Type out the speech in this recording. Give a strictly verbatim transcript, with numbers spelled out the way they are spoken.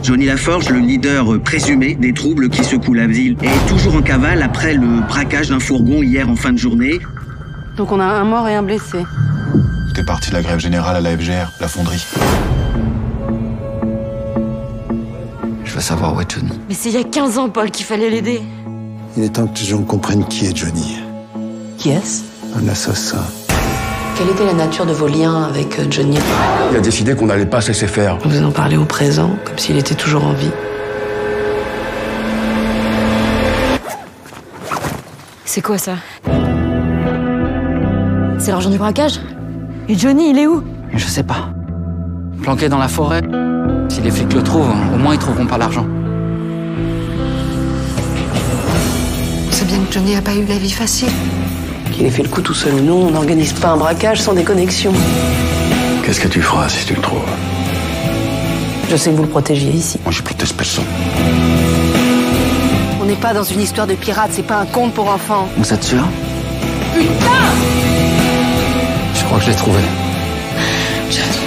Johnny Laforge, le leader présumé des troubles qui secouent la ville, est toujours en cavale après le braquage d'un fourgon hier en fin de journée. Donc on a un mort et un blessé. T'es parti de la grève générale à la F G R, la fonderie. Je veux savoir où est Johnny. Mais c'est il y a quinze ans, Paul, qu'il fallait l'aider. Il est temps que les gens comprennent qui est Johnny. Qui est-ce? Un assassin. Quelle était la nature de vos liens avec Johnny? Il a décidé qu'on n'allait pas se laisser faire. Vous en parlez au présent, comme s'il était toujours en vie. C'est quoi ça? C'est l'argent du braquage? Et Johnny, il est où? Je sais pas. Planqué dans la forêt. Si les flics le trouvent, au moins ils trouveront pas l'argent. C'est bien que Johnny a pas eu la vie facile. Qu'il ait fait le coup tout seul. Nous, on n'organise pas un braquage sans déconnexion. Qu'est-ce que tu feras si tu le trouves? Je sais que vous le protégiez ici. Moi, je protège personne. On n'est pas dans une histoire de pirates, c'est pas un conte pour enfants. Vous êtes sûr? Putain! Je crois que je l'ai trouvé. Je...